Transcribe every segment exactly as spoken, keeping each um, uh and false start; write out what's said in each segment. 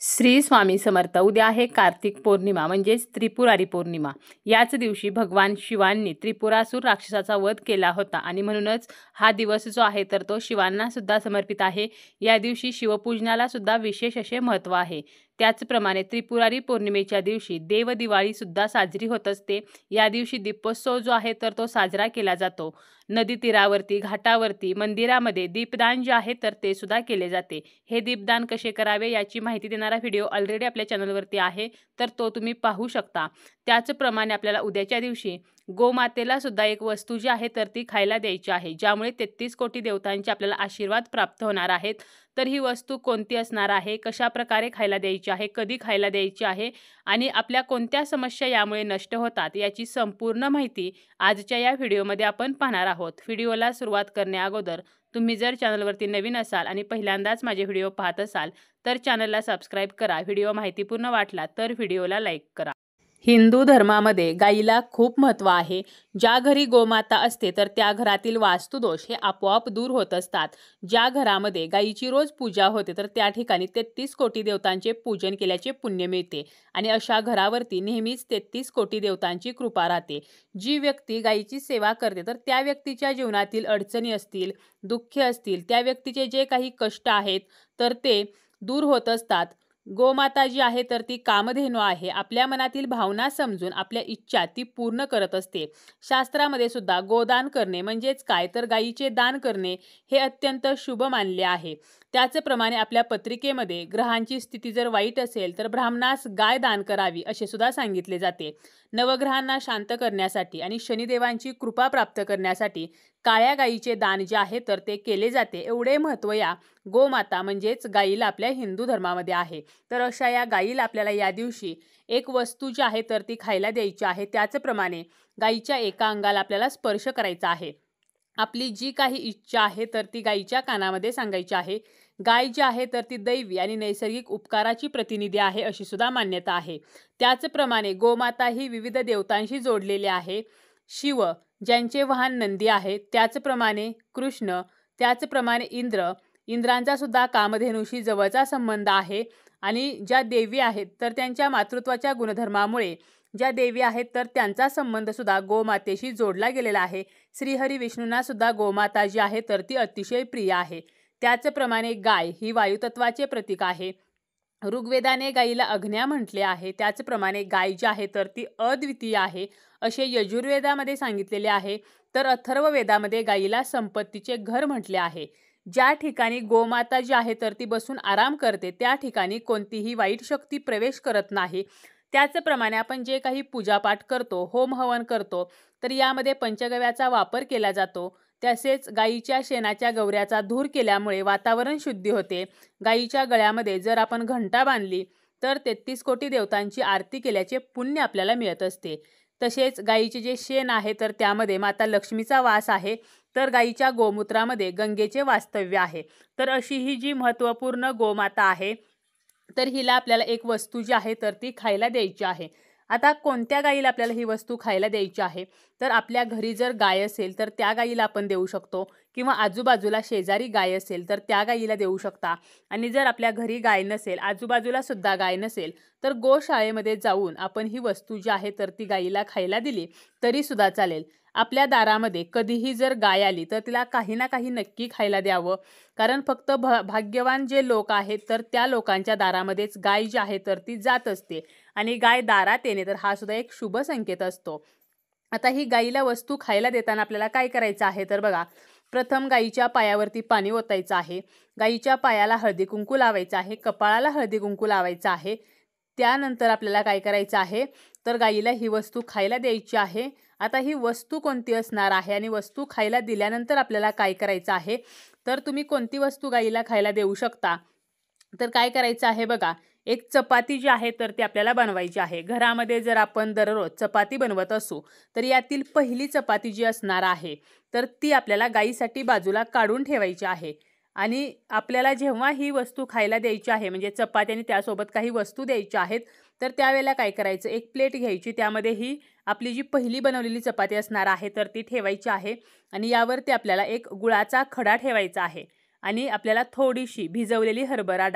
श्री स्वामी समर्थ. उद्या आहे कार्तिक पौर्णिमा म्हणजेच त्रिपुरारी पौर्णिमा. याच दिवशी भगवान शिवांनी त्रिपुरासूर राक्षसाचा वध केला होता आणि म्हणूनच हा दिवस जो आहे तर तो शिवांना सुद्धा समर्पित आहे. या दिवशी शिवपूजनाला सुद्धा विशेष असे महत्त्व आहे. त्याचप्रमाणे त्रिपुरारी पौर्णिमेच्या दिवशी देव दिवाळी सुद्धा साजरी होत असते. या दिवशी दीपोत्सव जो आहे तर तो साजरा केला जातो. नदी तीरावरती, घाटावरती, मंदिरामध्ये दीपदान जे आहे तर ते सुद्धा केले जाते. हे दीपदान कसे करावे याची माहिती देणारा व्हिडिओ ऑलरेडी आपल्या चॅनलवरती आहे, तर तो तुम्ही पाहू शकता. त्याचप्रमाणे आपल्याला उद्याच्या दिवशी गोमातेला सुद्धा एक वस्तू जी आहे तर ती खायला द्यायची आहे, ज्यामुळे तेहतीस कोटी देवतांचे आपल्याला आशीर्वाद प्राप्त होणार आहेत. तर ही वस्तू कोणती असणार आहे, कशा प्रकारे खायला द्यायची आहे, कधी खायला द्यायची आहे आणि आपल्या कोणत्या समस्या यामुळे नष्ट होतात याची संपूर्ण माहिती आजच्या या व्हिडिओमध्ये आपण पाहणार आहोत. व्हिडिओला सुरुवात करण्याअगोदर तुम्ही जर चॅनलवरती नवीन असाल आणि पहिल्यांदाच माझे व्हिडिओ पाहत असाल तर चॅनलला सबस्क्राईब करा. व्हिडिओ माहितीपूर्ण वाटला तर व्हिडिओला लाईक करा. हिंदू धर्मामध्ये गाईला खूप महत्त्व आहे. ज्या घरी गोमाता असते तर त्या घरातील वास्तुदोष हे आपोआप दूर होत असतात. ज्या घरामध्ये गाईची रोज पूजा होते तर त्या ठिकाणी तेहतीस कोटी देवतांचे पूजन केल्याचे पुण्य मिळते आणि अशा घरावरती नेहमीच तेहतीस कोटी देवतांची कृपा राहते. जी व्यक्ती गाईची सेवा करते तर त्या व्यक्तीच्या जीवनातील अडचणी असतील, दुःखे असतील, त्या व्यक्तीचे जे काही कष्ट आहेत तर ते दूर होत असतात. गोमाता जी आहे तर ती कामधेनू आहे. आपल्या मनातील भावना समजून आपल्या इच्छा ती पूर्ण करत असते. शास्त्रामध्ये सुद्धा गोदान करणे म्हणजेच काय तर गायीचे दान करणे हे अत्यंत शुभ मानले आहे. त्याचप्रमाणे आपल्या पत्रिकेमध्ये ग्रहांची स्थिती जर वाईट असेल तर ब्राह्मणास गाय दान करावी असे सुद्धा सांगितले जाते. नवग्रहांना शांत करण्यासाठी आणि शनिदेवांची कृपा प्राप्त करण्यासाठी काळ्या गायीचे दान जे आहे तर ते केले जाते. एवढे महत्त्व या गोमाता म्हणजेच गायीला आपल्या हिंदू धर्मामध्ये आहे. तर अशा या गायीला आपल्याला या दिवशी एक वस्तू जी आहे तर ती खायला द्यायची आहे. त्याचप्रमाणे गायीच्या एका अंगाला आपल्याला स्पर्श करायचा आहे. आपली जी काही इच्छा आहे तर ती गायीच्या कानामध्ये सांगायची आहे. गाय जी आहे तर ती दैवी आणि नैसर्गिक उपकाराची प्रतिनिधी आहे अशी सुद्धा मान्यता आहे. त्याचप्रमाणे गोमाता ही विविध देवतांशी जोडलेली आहे. शिव ज्यांचे वाहन नंदी आहे, त्याचप्रमाणे कृष्ण, त्याचप्रमाणे इंद्र, इंद्रांचा सुद्धा कामधेनूशी जवळचा संबंध आहे. आणि ज्या देवी आहेत तर त्यांच्या मातृत्वाच्या गुणधर्मामुळे ज्या देवी आहेत तर त्यांचा संबंध सुद्धा गोमातेशी जोडला गेलेला आहे. श्रीहरी विष्णूंना सुद्धा गोमाता जी आहे तर ती अतिशय प्रिय आहे. त्याचप्रमाणे गाय ही वायुतत्वाचे प्रतीक आहे. ऋग्वेदाने गायीला अग्न्या म्हटले आहे. त्याचप्रमाणे गाय जी आहे तर ती अद्वितीय आहे असे यजुर्वेदामध्ये सांगितलेले आहे. तर अथर्ववेदामध्ये गायीला संपत्तीचे घर म्हटले आहे. ज्या ठिकाणी गोमाता जी आहे तर ती बसून आराम करते त्या ठिकाणी कोणतीही वाईट शक्ती प्रवेश करत नाही. त्याचप्रमाणे आपण जे काही पूजापाठ करतो, होम हवन करतो तर यामध्ये पंचगव्याचा वापर केला जातो. तसेच गायीच्या शेणाच्या गवऱ्याचा धूर केल्यामुळे वातावरण शुद्धी होते. गायीच्या गळ्यामध्ये जर आपण घंटा बांधली तर तेहतीस कोटी देवतांची आरती केल्याचे पुण्य आपल्याला मिळत असते. तसेच गायीचे जे शेण आहे तर त्यामध्ये माता लक्ष्मीचा वास आहे. तर गायीच्या गोमूत्रामध्ये गंगेचे वास्तव्य आहे. तर अशी ही जी महत्त्वपूर्ण गोमाता आहे तर हिला आपल्याला एक वस्तू जी आहे तर ती खायला द्यायची आहे. आता कोणत्या गायीला आपल्याला ही वस्तू खायला द्यायची आहे तर आपल्या घरी जर गाय असेल तर त्या गायीला आपण देऊ शकतो किंवा आजूबाजूला शेजारी गाय असेल तर त्या गायीला देऊ शकता. आणि जर आपल्या घरी गाय नसेल, आजूबाजूला सुद्धा गाय नसेल तर गोशाळेमध्ये जाऊन आपण ही वस्तू जी आहे तर ती गायीला खायला दिली तरी सुद्धा चालेल. आपल्या दारामध्ये कधीही जर गाय आली तर तिला काही ना काही नक्की खायला द्यावं. कारण फक्त भ भाग्यवान जे लोक आहेत तर त्या लोकांच्या दारामध्येच गाय जी आहे तर ती जात असते आणि गाय दारात येणे तर हा सुद्धा एक शुभ संकेत असतो. आता ही गायीला वस्तू खायला देताना आपल्याला काय करायचं आहे तर बघा, प्रथम गायीच्या पायावरती पाणी ओतायचं आहे. गायीच्या पायाला हळदी कुंकू लावायचं आहे. कपाळाला हळदी कुंकू लावायचं आहे. त्यानंतर आपल्याला काय करायचं आहे तर गायीला ही वस्तू खायला द्यायची आहे. आता ही वस्तू कोणती असणार आहे आणि वस्तू खायला दिल्यानंतर आपल्याला काय करायचं आहे तर तुम्ही कोणती वस्तू गायीला खायला देऊ शकता तर काय करायचं आहे बघा, एक चपाती जी आहे तर ती आपल्याला बनवायची आहे. घरामध्ये जर आपण दररोज चपाती बनवत असू तर यातील पहिली चपाती जी असणार आहे तर ती आपल्याला गायीसाठी बाजूला काढून ठेवायची आहे. आणि आपल्याला जेव्हा ही वस्तू खायला द्यायची आहे म्हणजे चपाती आणि त्यासोबत काही वस्तू द्यायच्या आहेत तर त्यावेळेला काय करायचं, एक प्लेट घ्यायची, त्यामध्ये ही आपली जी पहिली बनवलेली चपाती असणार आहे तर ती ठेवायची आहे आणि यावरती आपल्याला एक गुळाचा खडा ठेवायचा आहे आणि आपल्याला थोडीशी भिजवलेली हरभरा डाळ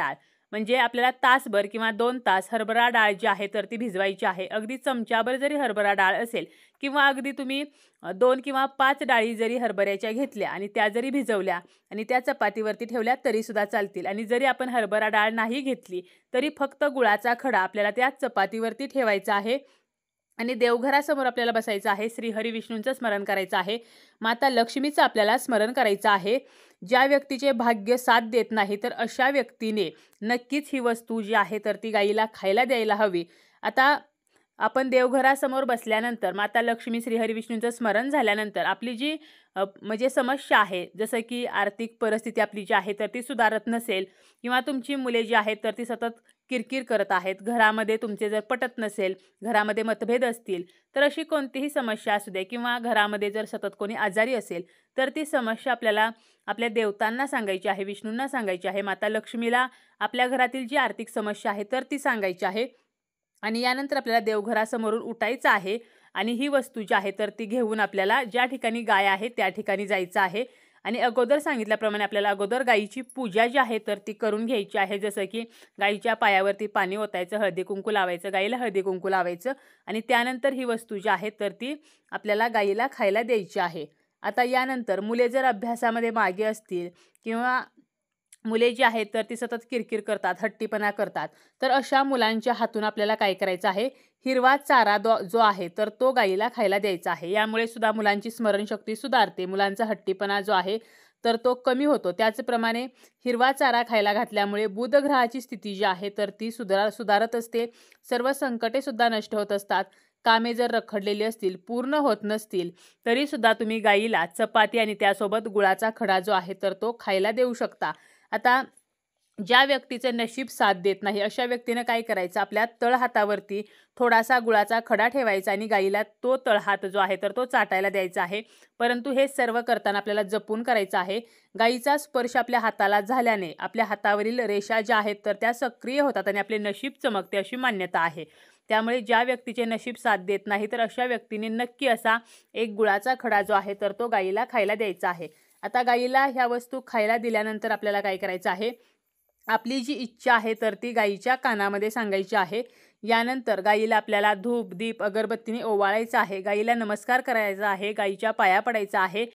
म्हणजे आपल्याला तासभर किंवा दोन तास हरभरा डाळ जी आहे तर ती भिजवायची आहे. अगदी चमच्याभर जरी हरभरा डाळ असेल किंवा अगदी तुम्ही दोन किंवा पाच डाळी जरी हरभऱ्याच्या घेतल्या आणि त्या जरी भिजवल्या आणि त्या चपातीवरती ठेवल्या तरीसुद्धा चालतील. आणि जरी आपण हरभरा डाळ नाही घेतली तरी फक्त गुळाचा खडा आपल्याला त्या चपातीवरती ठेवायचा आहे आणि देवघरासमोर आपल्याला बसायचं आहे. श्री हरी विष्णूंचं स्मरण करायचं आहे. माता लक्ष्मीचं आपल्याला स्मरण करायचं आहे. ज्या व्यक्तीचे भाग्य साथ देत नाही तर अशा व्यक्तीने नक्कीच ही वस्तू जी आहे तर ती गाईला खायला द्यायला हवी. आता आपण देवघरासमोर बसल्यानंतर माता लक्ष्मी श्री हरी विष्णूंचं स्मरण झाल्यानंतर आपली जी म्हणजे समस्या आहे, जसं की आर्थिक परिस्थिती आपली जी आहे तर ती सुधारत नसेल किंवा तुमची मुले जी आहेत तर ती सतत किरकिर करत आहेत, घरामध्ये तुमचे जर पटत नसेल, घरामध्ये मतभेद असतील, तर अशी कोणतीही समस्या असू दे किंवा घरामध्ये जर सतत कोणी आजारी असेल तर ती समस्या आपल्याला आपल्या देवतांना सांगायची आहे, विष्णूंना सांगायची आहे. माता लक्ष्मीला आपल्या घरातील जी आर्थिक समस्या आहे तर ती सांगायची आहे. आणि यानंतर आपल्याला देवघरासमोरून उठायचं आहे आणि ही वस्तू जी आहे तर ती घेऊन आपल्याला ज्या ठिकाणी गाय आहे त्या ठिकाणी जायचं आहे. आणि अगोदर सांगितल्याप्रमाणे आपल्याला अगोदर गायीची पूजा जी आहे तर ती करून घ्यायची आहे. जसं की गायीच्या पायावरती पाणी ओतायचं, हळदी कुंकू लावायचं, गायीला हळदी कुंकू लावायचं आणि त्यानंतर ही वस्तू जी आहे तर ती आपल्याला गायीला खायला द्यायची आहे. आता यानंतर मुले जर अभ्यासामध्ये मागे असतील किंवा मुले जी आहेत तर ती सतत किरकिर करतात, हट्टीपणा करतात, तर अशा मुलांच्या हातून आपल्याला काय करायचं आहे, हिरवा चारा जो आहे तर तो गायीला खायला द्यायचा आहे. यामुळे सुद्धा मुलांची स्मरणशक्ती सुधारते, मुलांचा हट्टीपणा जो आहे तर तो कमी होतो. त्याचप्रमाणे हिरवा चारा खायला घातल्यामुळे बुध ग्रहाची स्थिती जी आहे तर ती सुधार सुधारत असते. सर्व संकटे सुद्धा नष्ट होत असतात. कामे जर रखडलेली असतील, पूर्ण होत नसतील, तरीसुद्धा तुम्ही गायीला चपाती आणि त्यासोबत गुळाचा खडा जो आहे तर तो खायला देऊ शकता. आता ज्या व्यक्तीचे नशीब साथ देत नाही अशा व्यक्तीने काय करायचं, आपल्या तळहातावरती थोडासा गुळाचा खडा ठेवायचा आणि गायीला तो तळहात जो आहे तर तो चाटायला द्यायचा आहे. परंतु हे सर्व करताना आपल्याला जपून करायचं आहे. गायीचा स्पर्श आपल्या हाताला झाल्याने आपल्या हातावरील रेषा ज्या आहेत तर त्या सक्रिय होतात आणि आपले नशीब चमकते अशी मान्यता आहे. त्यामुळे ज्या व्यक्तीचे नशीब साथ देत नाही तर अशा व्यक्तीने नक्की असा एक गुळाचा खडा जो आहे तर तो गायीला खायला द्यायचा आहे. आता गायीला ह्या वस्तू खायला दिल्यानंतर आपल्याला काय करायचं आहे, आपली जी इच्छा आहे तर ती गायीच्या कानामध्ये सांगायची आहे. यानंतर गायीला आपल्याला धूप, दीप, अगरबत्तीने ओवाळायचं आहे. गायीला नमस्कार करायचा आहे, गायीच्या पाया पडायचा आहे.